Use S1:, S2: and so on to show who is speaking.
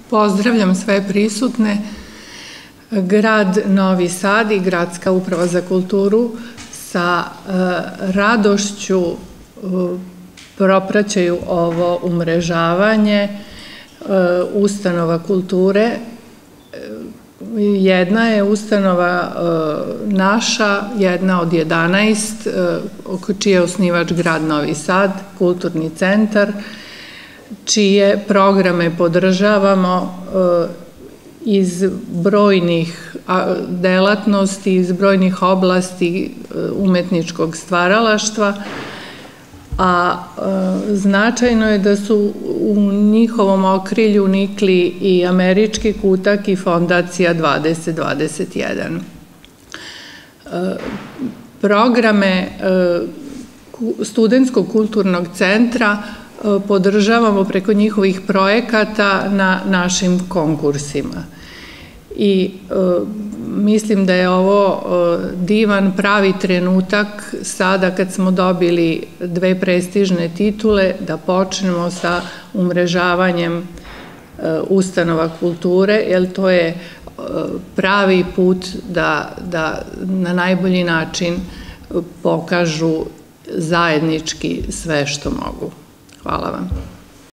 S1: Pozdravljam sve prisutne. Grad Novi Sad i Gradska uprava za kulturu sa radošću propraćaju ovo umrežavanje ustanova kulture. Jedna je ustanova naša, jedna od 11, čiji je osnivač grad Novi Sad, Kulturni centar, čije programe podržavamo iz brojnih delatnosti, iz brojnih oblasti umetničkog stvaralaštva, a značajno je da su u njihovom okrilju nikli i Američki kutak i Fondacija 2021. Programe Studentskog kulturnog centra podržavamo preko njihovih projekata na našim konkursima. I mislim da je ovo divan, pravi trenutak sada kad smo dobili 2 prestižne titule da počnemo sa umrežavanjem ustanova kulture, jer to je pravi put da na najbolji način pokažu zajednički sve što mogu. Hvala vam.